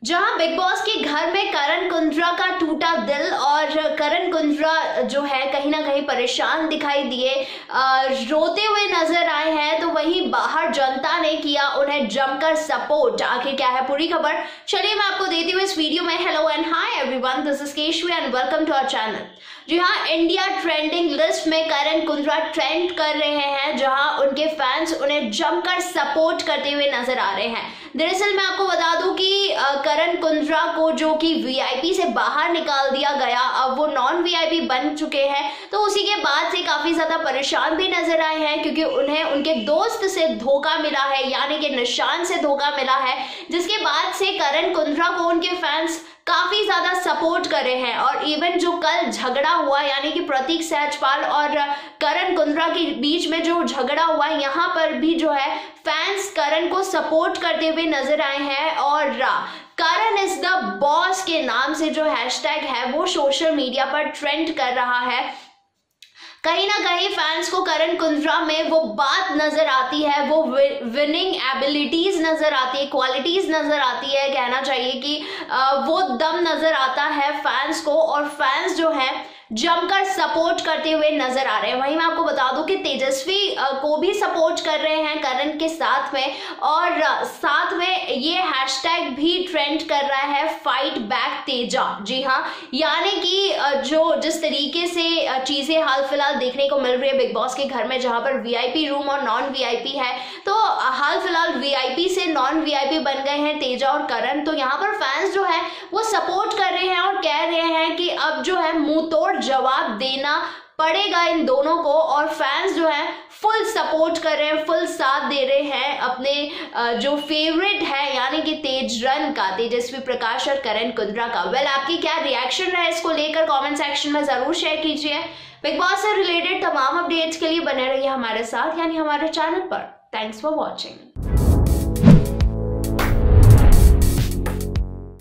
जहां big boss के घर में करण कुंद्रा का टूटा दिल और करण कुंद्रा जो है कहीं ना कहीं परेशान दिखाई दिए, रोते हुए नजर आए हैं, तो वहीं बाहर जनता ने किया उन्हें जमकर सपोर्ट। आखिर क्या है पूरी खबर, चलिए मैं आपको देती हूँ इस वीडियो में। Hello and hi everyone, this is Keshavi and welcome to our channel. जी हाँ, इंडिया ट्रेंडिंग लिस्ट में करण कुंद्रा ट्रेंड कर रहे हैं, जहां उनके फैंस उन्हें जमकर सपोर्ट करते हुए नजर आ रहे हैं। दरअसल मैं आपको बता दूं कि करण कुंद्रा को जो कि वीआईपी से बाहर निकाल दिया गया, अब वो नॉन वीआईपी बन चुके हैं, तो उसी के बाद से काफी ज्यादा परेशान भी नजर आए हैं, क्योंकि उन्हें उनके दोस्त से धोखा मिला है, यानी कि निशान से धोखा मिला है, जिसके बाद से करण कुंद्रा को उनके फैंस काफी ज्यादा सपोर्ट कर रहे हैं। और इवन जो कल झगड़ा हुआ, यानी कि प्रतीक सहजपाल और करण कुंद्रा के बीच में जो झगड़ा हुआ, यहाँ पर भी जो है फैंस करण को सपोर्ट करते हुए नजर आए हैं। और करण इज द बॉस के नाम से जो हैशटैग है वो सोशल मीडिया पर ट्रेंड कर रहा है। कहीं ना कहीं फैंस को करण कुंद्रा में वो बात नजर आती है, वो विनिंग एबिलिटीज नजर आती है, क्वालिटीज नजर आती है, कहना चाहिए कि वो दम नजर आता है फैंस को, और फैंस जो है जमकर सपोर्ट करते हुए नजर आ रहे हैं। वहीं मैं आपको बता दूं कि तेजस्वी को भी सपोर्ट कर रहे हैं करण के साथ में, और साथ में ये हैशटैग भी ट्रेंड कर रहा है, फाइट बैक तेजा। जी हाँ, यानी कि जो जिस तरीके से चीजें हाल फिलहाल देखने को मिल रही है बिग बॉस के घर में, जहां पर वीआईपी रूम और नॉन वीआईपी है, तो हाल फिलहाल वीआईपी से नॉन वीआईपी बन गए हैं तेजा और करण। तो यहाँ पर फैंस जो है वो सपोर्ट कर रहे हैं और कह रहे हैं कि अब जो है मुंह तोड़ जवाब देना पड़ेगा इन दोनों को, और फैंस जो है फुल सपोर्ट कर रहे हैं, फुल साथ दे रहे हैं अपने जो फेवरेट है, यानी कि तेजरन का, तेजस्वी प्रकाश और करण कुंद्रा का। वेल, आपकी क्या रिएक्शन रहा है इसको लेकर, कमेंट सेक्शन में जरूर शेयर कीजिए। बिग बॉस से रिलेटेड तमाम अपडेट्स के लिए बने रहिए हमारे साथ, यानी हमारे चैनल पर। Thanks for watching.